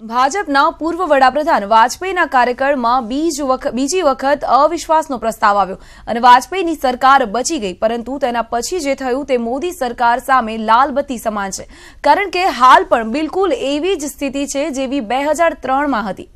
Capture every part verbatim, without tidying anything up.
ભાજપના પૂર્વ વડાપ્રધાન વાજપેયીના કાર્યકાળમાં બીજી વખત અવિશ્વાસનો પ્રસ્તાવ આવ્યો અને વાજપેયીની સરકાર બચી ગઈ, પરંતુ તેના પછી જે થયું તે મોદી સરકાર સામે લાલબત્તી સમાન છે, કારણ કે હાલ પણ બિલકુલ એવી જ સ્થિતિ છે જેવી બે હજાર ત્રણમાં હતી।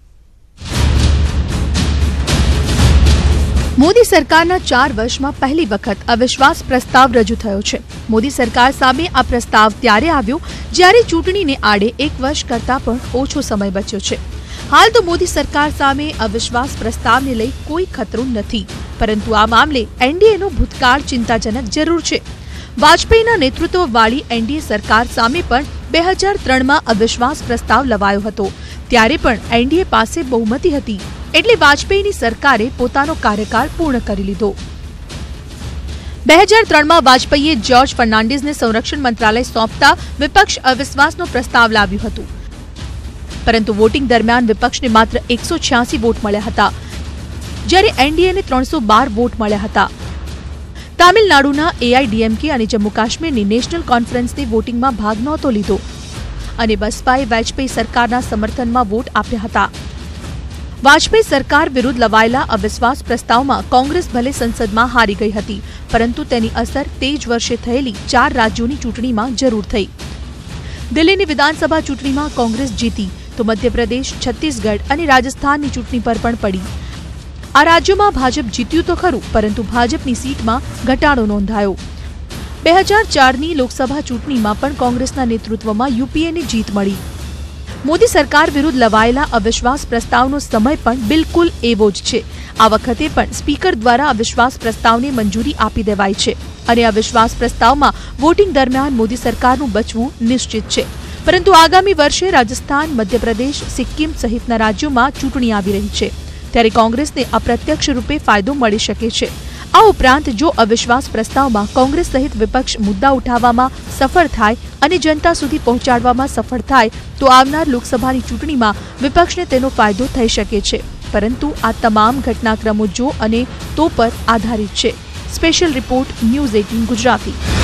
મોદી સરકારના ચાર વર્ષમાં પહેલી વખત અવિશ્વાસ પ્રસ્તાવ રજૂ થયો છે। મોદી સરકાર સામે આ પ્રસ્તાવ ત્યારે આવ્યો જ્યારે ચૂંટણીને આડે એક વર્ષ કરતા પણ ઓછો સમય બચ્યો છે। હાલ તો મોદી સરકાર સામે અવિશ્વાસ પ્રસ્તાવને લઈ કોઈ ખતરો નથી, પરંતુ આ મામલે એનડીએનો ભૂતકાળ ચિંતાજનક જરૂર છે। વાજપેયીના નેતૃત્વવાળી એનડીએ સરકાર સામે પણ બે હજાર ત્રણમાં અવિશ્વાસ પ્રસ્તાવ લવાયો હતો, ત્યારે પણ એનડીએ પાસે બહુમતી હતી, એટલે વાજપેયીની સરકારે પોતાનો કાર્યકાળ પૂર્ણ કરી લીધો। બે હજાર ત્રણમાં વાજપેયીએ જ્યોર્જ ફર્નાન્ડીઝને સંરક્ષણ મંત્રાલય સોંપતા વિપક્ષ અવિશ્વાસનો પ્રસ્તાવ લાવ્યું હતું, પરંતુ વોટિંગ દરમિયાન વિપક્ષને માત્ર એકસો છ્યાસી વોટ મળ્યા હતા, જ્યારે એનડીએને ત્રણસો બાર વોટ મળ્યા હતા। તામિલનાડુના એઆઈડીએમકે અને જમ્મુ કાશ્મીરની નેશનલ કોન્ફરન્સને વોટિંગમાં ભાગ નહોતો લીધો અને બસપાએ વાજપેયી સરકારના સમર્થનમાં વોટ આપ્યા હતા। વાજપેયી સરકાર વિરુદ્ધ લવાયેલા અવિશ્વાસ પ્રસ્તાવમાં કોંગ્રેસ ભલે સંસદમાં હારી ગઈ હતી, પરંતુ તેની અસર તે જ વર્ષે થયેલી ચાર રાજ્યોની ચૂંટણીમાં જરૂર થઈ। દિલ્હીની વિધાનસભા ચૂંટણીમાં કોંગ્રેસ જીતી તો મધ્યપ્રદેશ, છત્તીસગઢ અને રાજસ્થાનની ચૂંટણી પર પણ પડી। આ રાજ્યોમાં ભાજપ જીત્યું તો ખરું, પરંતુ ભાજપની સીટમાં ઘટાડો નોંધાયો। બે હજાર ચારની લોકસભા ચૂંટણીમાં પણ કોંગ્રેસના નેતૃત્વમાં યુપીએને જીત મળી। મોદી સરકાર વિરુદ્ધ લવાયેલા અવિશ્વાસ પ્રસ્તાવનો સમય પણ બિલકુલ એવો જ છે। આ વખતે પણ સ્પીકર દ્વારા અવિશ્વાસ પ્રસ્તાવને મંજૂરી આપી દેવાઈ છે અને અવિશ્વાસ પ્રસ્તાવમાં વોટિંગ દરમિયાન મોદી સરકારનું બચવું નિશ્ચિત છે, પરંતુ આગામી વર્ષે રાજસ્થાન, મધ્યપ્રદેશ, સિક્કિમ સહિતના રાજ્યોમાં ચૂંટણી આવી રહી છે, ત્યારે કોંગ્રેસને અપ્રત્યક્ષ રૂપે ફાયદો મળી શકે છે। આ ઉપરાંત જો અવિશ્વાસ પ્રસ્તાવમાં કોંગ્રેસ સહિત વિપક્ષ મુદ્દા ઉઠાવવામાં સફળ થાય અને જનતા સુધી પહોંચાડવામાં સફળ થાય તો આવનાર લોકસભાની ચૂંટણીમાં વિપક્ષને તેનો ફાયદો થઈ શકે છે, પરંતુ આ તમામ ઘટનાક્રમો જો અને તો પર આધારિત છે। સ્પેશિયલ રિપોર્ટ, ન્યૂઝ અઠ્ઠાવીસ ગુજરાતી।